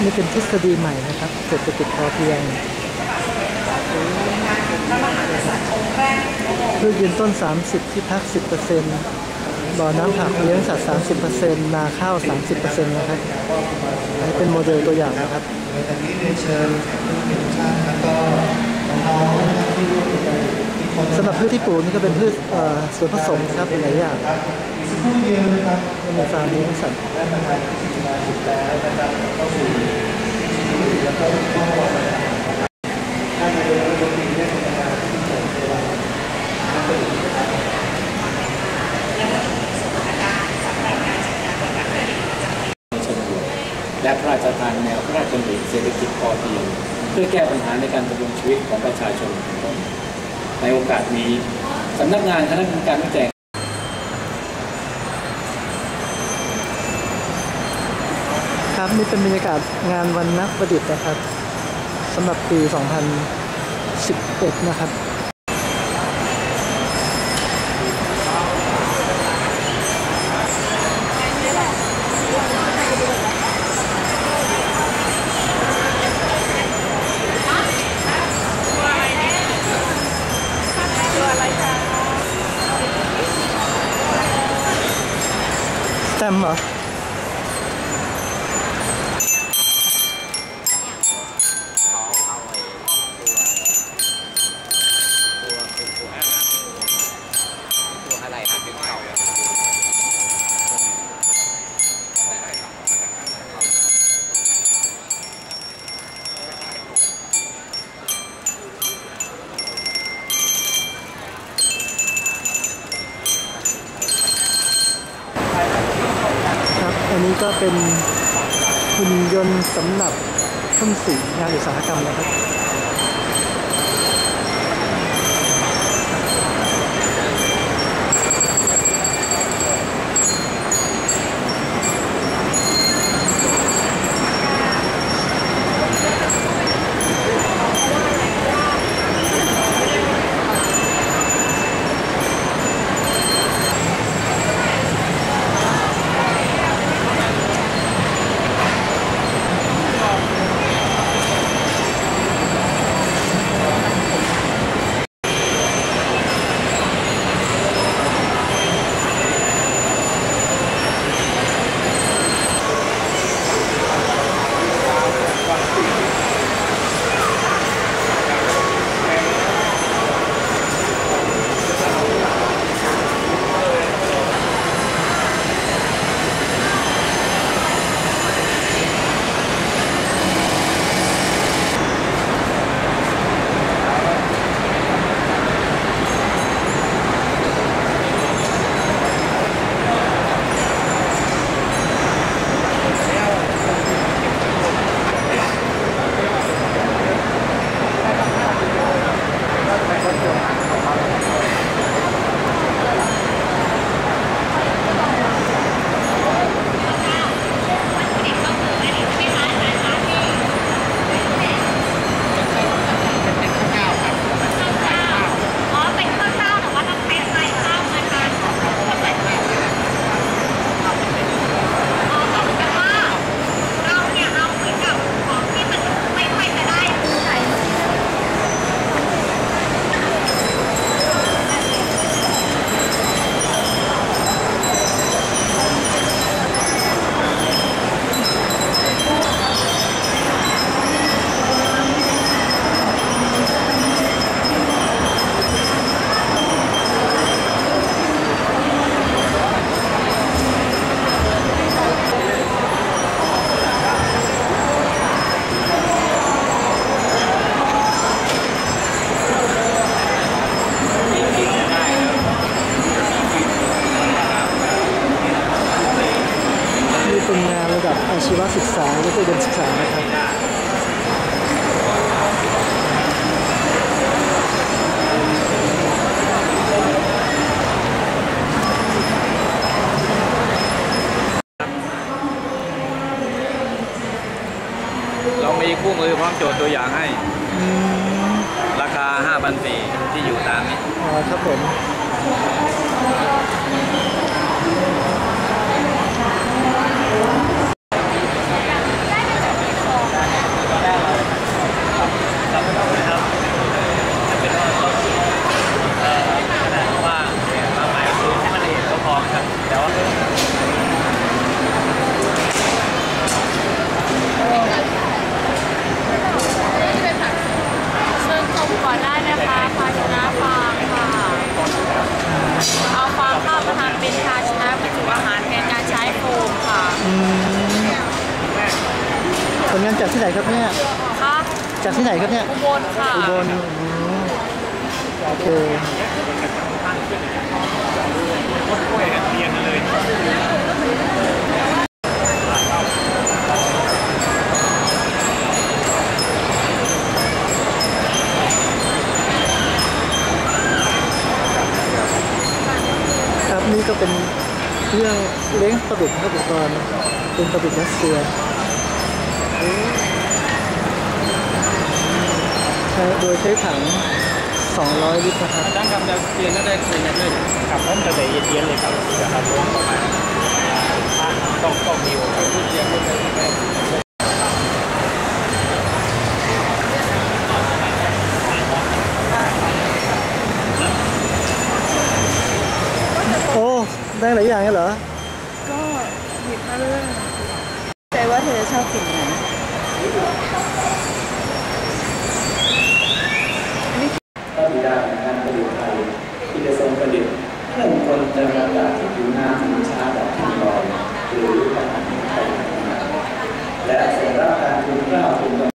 นี่เป็นทฤษฎีใหม่นะครับเศรษฐกิจพอเพียงพืชยืนต้น30ที่พัก 10%บ่อน้ำผักเลี้ยงสัตว์ 30% นาข้าว 30% นะครับนี่เป็นโมเดลตัวอย่างนะครับสำหรับพืชที่ปลูกนี่ก็เป็นพืชส่วนผสมนะครับเป็นหลายอย่างมีฟาร์มเลี้ยงสัตว์และพระราชทานแนวพระราชดำริเศรษฐกิจพอเพียงเพื่อแก้ปัญหาในการดำรงชีวิตของประชาชนในโอกาสนี้สำนักงานคณะกรรมการวิจัยครับนี่เป็นบรรยากาศงานวันนักประดิษฐ์นะครับสำหรับปี 2011 นะครับสแตมป์เหรออันนี้ก็เป็นหุ่นยนต์สำหรับพ่นสีงานอุตสาหกรรมนะครับอาชีวศึกษาและอุดมศึกษานะครับเรามีคู่มือพร้อมโจทย์ตัวอย่างให้ราคา 5,400 ที่อยู่ตามนี้ครับผมจากที่ไหนครับเนี่ยค่ะจากที่ไหนครับเนี่ยอุบลค่ะอุบลโอเคครับนี่ก็เป็นเรื่องเลี้ยงปลาดุกครับอุปกรณ์เป็นปลาดุกรัสเซียใช้โดยใช้ถัง200 ลิตรนะครับตั้งคำจะเรียนก็ได้คุยกันเลยกับผมจะได้เย็นๆเลยครับจะทำร่วงประมาณต้องมีโอกาสพูดเยอะเลยโอ้ได้หลายอย่างเหรอก็หยิบมาเลยแต่ว่าเธอชอบกินไหนพระบิดาแห่งการประดิษฐ์ไทยที่ได้ทรงประดิษฐ์เครื่องกลจันทรากาศที่ผิวน้ำถึงช้าแบบที่ลอยหรือพระหัตถ์ไทยและทรงรับการทูลเกล้าทูลกระ